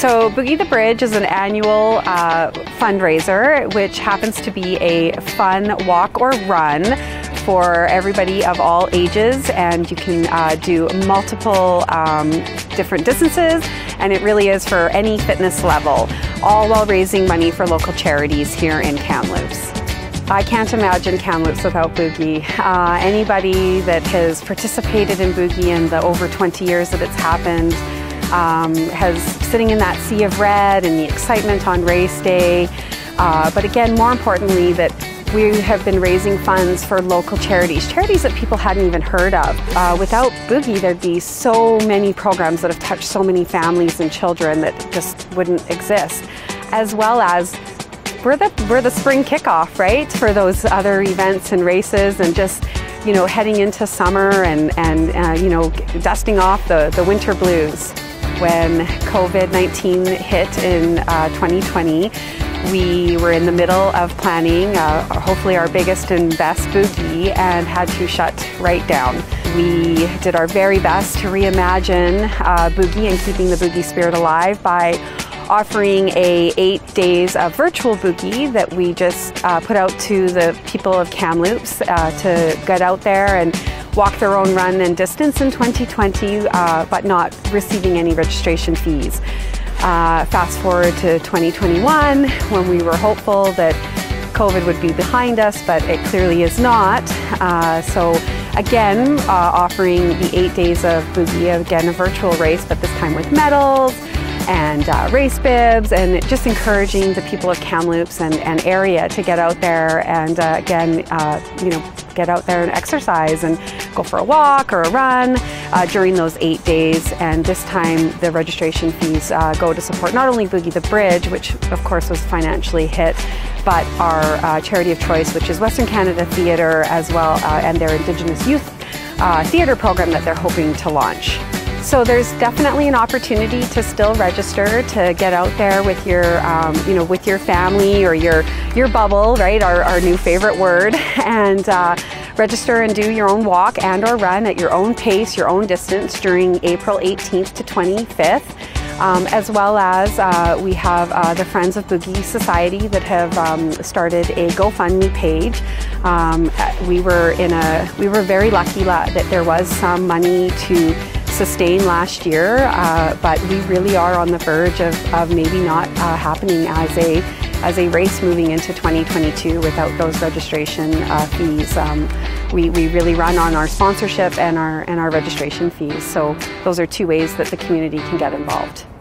So Boogie the Bridge is an annual fundraiser, which happens to be a fun walk or run for everybody of all ages, and you can do multiple different distances, and it really is for any fitness level, all while raising money for local charities here in Kamloops. I can't imagine Kamloops without Boogie. Anybody that has participated in Boogie in the over 20 years that it's happened has sitting in that sea of red and the excitement on race day. But again, more importantly, that we have been raising funds for local charities that people hadn't even heard of. Without Boogie, there'd be so many programs that have touched so many families and children that just wouldn't exist. As well as we're the spring kickoff, right, for those other events and races, and just, you know, heading into summer and you know, dusting off the winter blues. When COVID-19 hit in 2020, we were in the middle of planning hopefully our biggest and best Boogie, and had to shut right down. We did our very best to reimagine Boogie and keeping the Boogie spirit alive by offering 8 days of virtual Boogie that we just put out to the people of Kamloops to get out there and walk their own run and distance in 2020, but not receiving any registration fees. Fast forward to 2021, when we were hopeful that COVID would be behind us, but it clearly is not. So again, offering the 8 days of Boogie, again a virtual race, but this time with medals and race bibs, and just encouraging the people of Kamloops and area to get out there and again, you know, get out there and exercise and go for a walk or a run during those 8 days. And this time the registration fees go to support not only Boogie the Bridge, which of course was financially hit, but our charity of choice, which is Western Canada Theatre, as well, and their Indigenous Youth Theatre program that they're hoping to launch. So there's definitely an opportunity to still register, to get out there with your, you know, with your family or your bubble, right? Our new favorite word, and register and do your own walk and or run at your own pace, your own distance during April 18th to 25th. As well as we have the Friends of Boogie Society that have started a GoFundMe page. We were very lucky that there was some money to sustain last year, but we really are on the verge of maybe not happening as a race moving into 2022 without those registration fees. We really run on our sponsorship and our registration fees. So those are two ways that the community can get involved.